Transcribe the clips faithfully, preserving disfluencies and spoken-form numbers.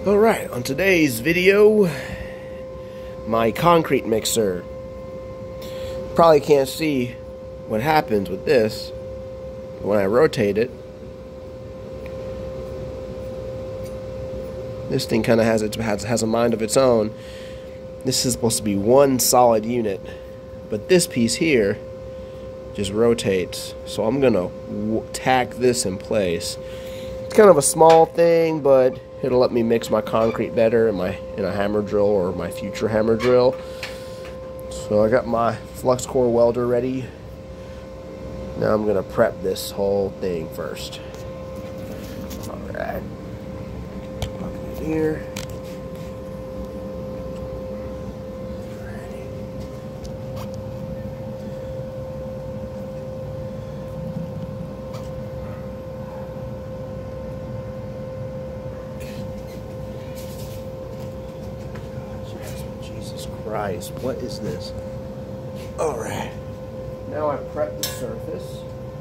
Alright, on today's video, my concrete mixer. Probably can't see what happens with this when I rotate it. This thing kind of has, it has, has a mind of its own. This is supposed to be one solid unit, but this piece here just rotates. So I'm gonna w tack this in place. It's kind of a small thing, but it'll let me mix my concrete better in my in a hammer drill or my future hammer drill. So I got my flux core welder ready. Now I'm gonna prep this whole thing first. All right, plug it in here. Christ, what is this? Alright. Now I've prepped the surface.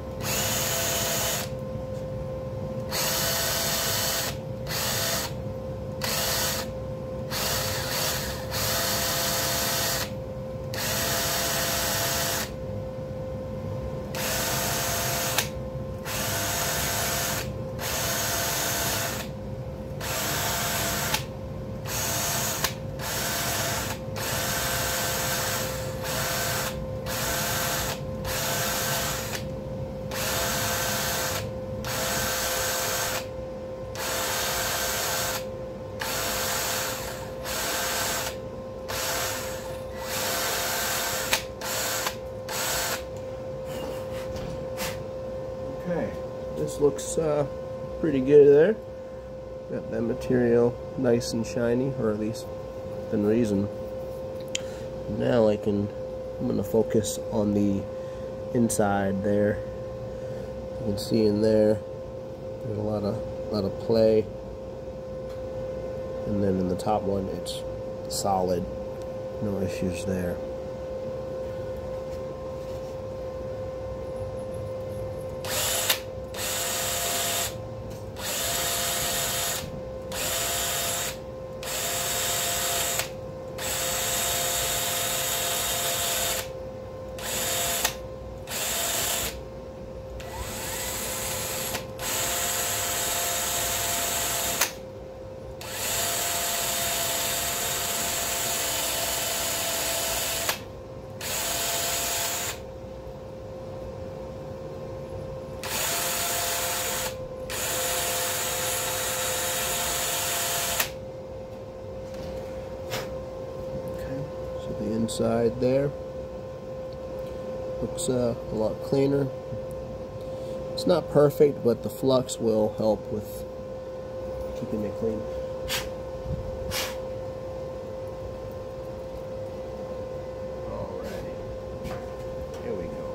Okay, this looks uh, pretty good there. Got that material nice and shiny, or at least within reason. Now I can, I'm going to focus on the inside there. You can see in there, there's a lot of, lot of play. And then in the top one, it's solid. No issues there. The inside there looks uh, a lot cleaner. It's not perfect, but the flux will help with keeping it clean. Alrighty, here we go.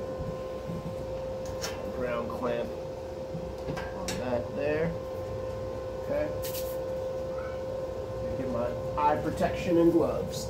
Ground clamp on that there. Okay. Get my eye protection and gloves.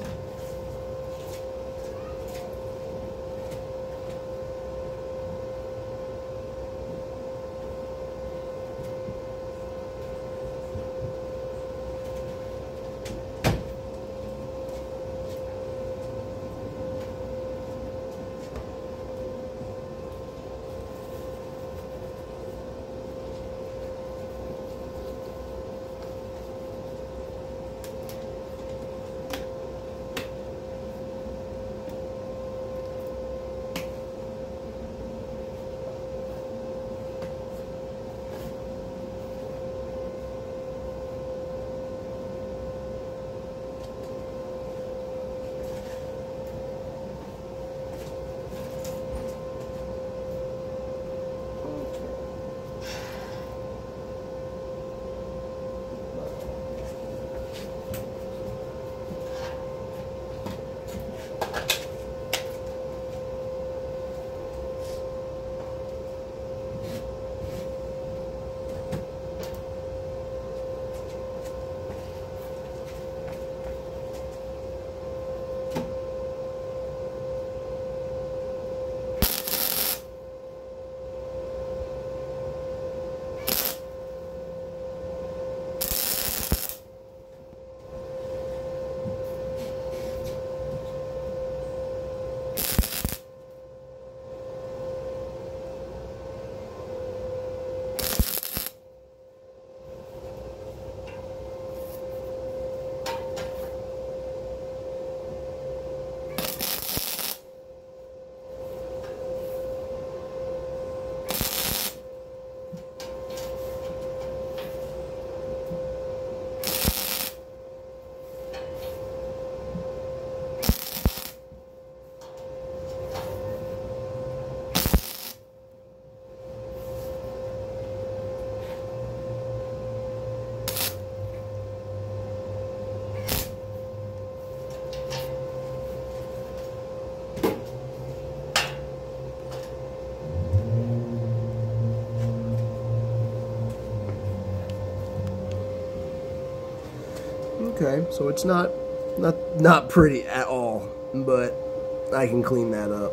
Okay, so it's not not not pretty at all, but I can clean that up.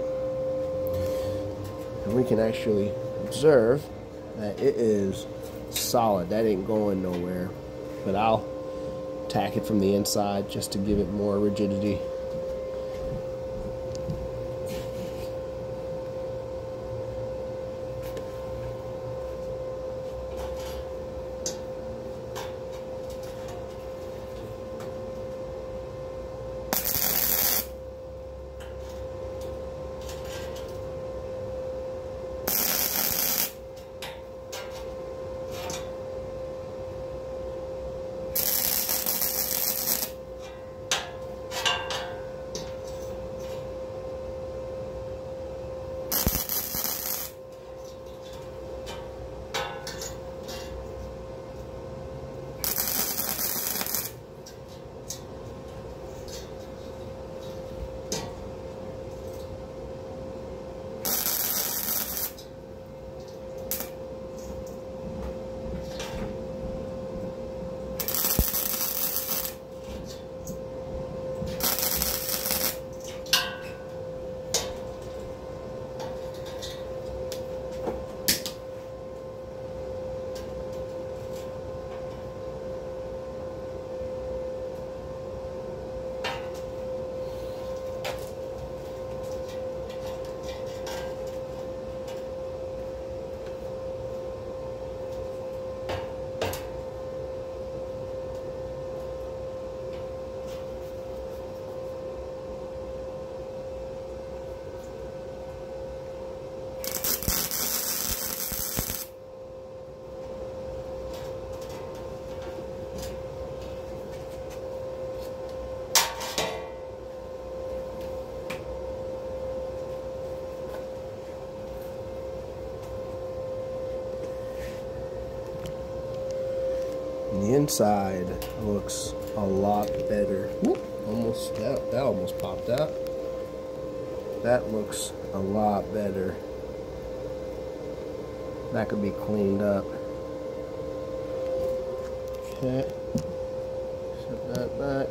And we can actually observe that it is solid. That ain't going nowhere. But I'll tack it from the inside just to give it more rigidity. And the inside looks a lot better. Whoop, almost that, that almost popped out. That looks a lot better. That could be cleaned up. Okay. Set that back.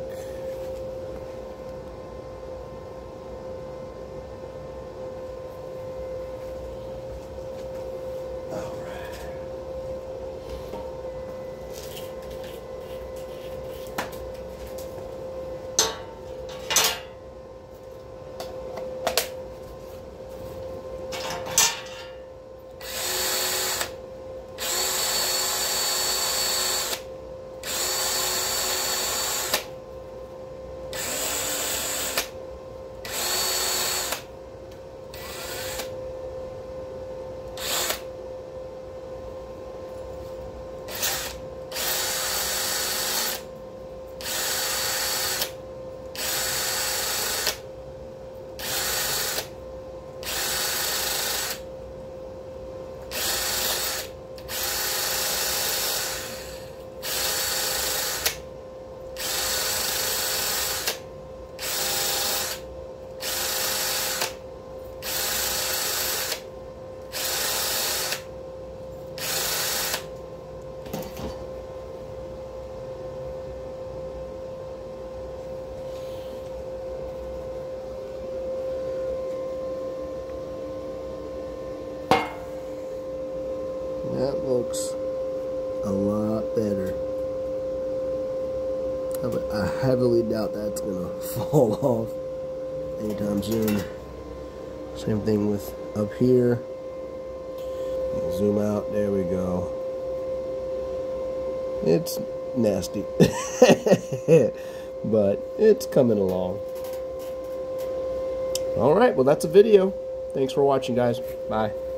That looks a lot better. I heavily doubt that's gonna fall off anytime soon. Same thing with up here. Zoom out, there we go. It's nasty, but it's coming along. All right, well, that's a video. Thanks for watching, guys. Bye.